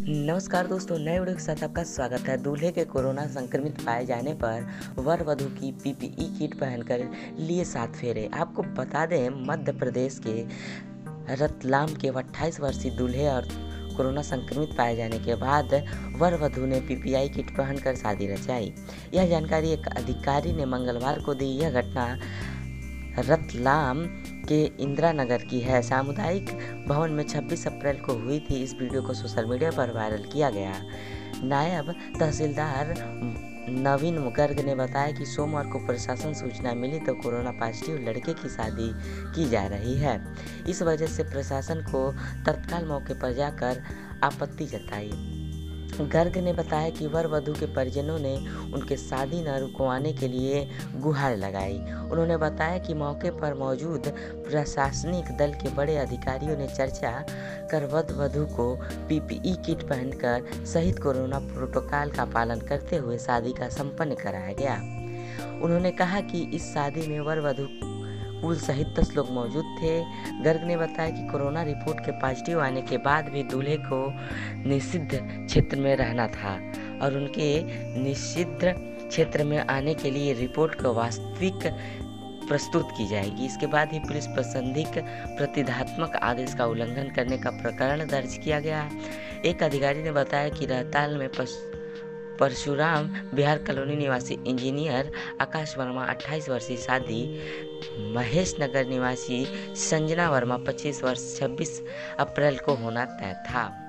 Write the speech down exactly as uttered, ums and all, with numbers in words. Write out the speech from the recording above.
नमस्कार दोस्तों, नए वीडियो के साथ आपका स्वागत है। दूल्हे के कोरोना संक्रमित पाए जाने पर वर वधू की पीपीई किट पहनकर लिए सात फेरे। आपको बता दें, मध्य प्रदेश के रतलाम के अट्ठाईस वर्षीय दूल्हे और कोरोना संक्रमित पाए जाने के बाद वर वधू ने पीपीई किट पहनकर शादी रचाई। यह जानकारी एक अधिकारी ने मंगलवार को दी। यह घटना रतलाम के इंदिरा नगर की है। सामुदायिक भवन में छब्बीस अप्रैल को हुई थी। इस वीडियो को सोशल मीडिया पर वायरल किया गया। नायब तहसीलदार नवीन गर्ग ने बताया कि सोमवार को प्रशासन सूचना मिली तो कोरोना पॉजिटिव लड़के की शादी की जा रही है। इस वजह से प्रशासन को तत्काल मौके पर जाकर आपत्ति जताई। गर्ग ने बताया कि वर वधू के परिजनों ने उनके शादी न रुकवाने के लिए गुहार लगाई। उन्होंने बताया कि मौके पर मौजूद प्रशासनिक दल के बड़े अधिकारियों ने चर्चा कर वर वधू को पीपीई किट पहनकर सहित कोरोना प्रोटोकॉल का पालन करते हुए शादी का संपन्न कराया गया। उन्होंने कहा कि इस शादी में वर वधू कुल सहित दस लोग मौजूद थे। गर्ग ने बताया कि कोरोना रिपोर्ट के पॉजिटिव आने के बाद भी दूल्हे को निषिद्ध क्षेत्र में रहना था और उनके निषिद्ध क्षेत्र में आने के लिए रिपोर्ट को वास्तविक प्रस्तुत की जाएगी। इसके बाद ही पुलिस प्रासंगिक प्रतिधात्मक आदेश का उल्लंघन करने का प्रकरण दर्ज किया गया है। एक अधिकारी ने बताया कि रहताल में परशुराम बिहार कॉलोनी निवासी इंजीनियर आकाश वर्मा अट्ठाईस वर्षीय शादी महेश नगर निवासी संजना वर्मा पच्चीस वर्ष छब्बीस अप्रैल को होना तय था।